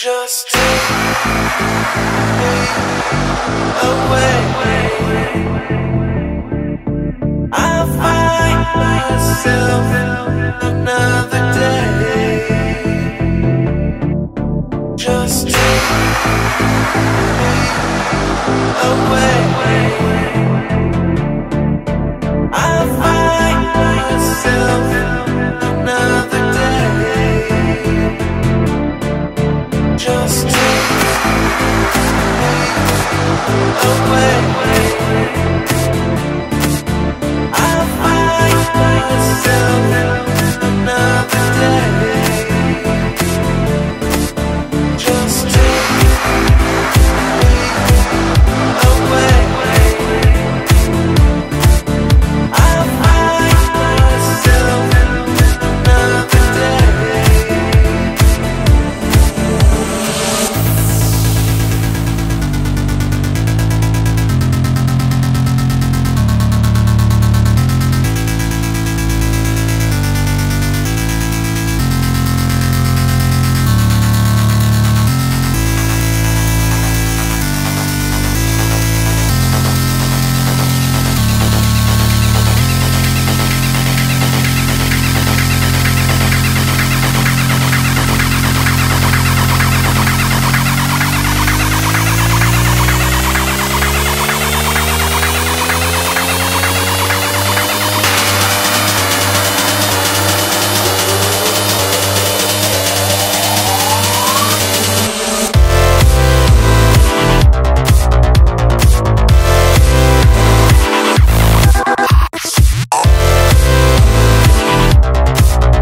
Just take me away. I find myself another day. Just take me away. I find myself another day. Just take me away. I find myself another day. Just take me away. I find myself another day.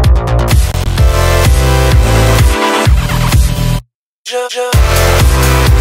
Just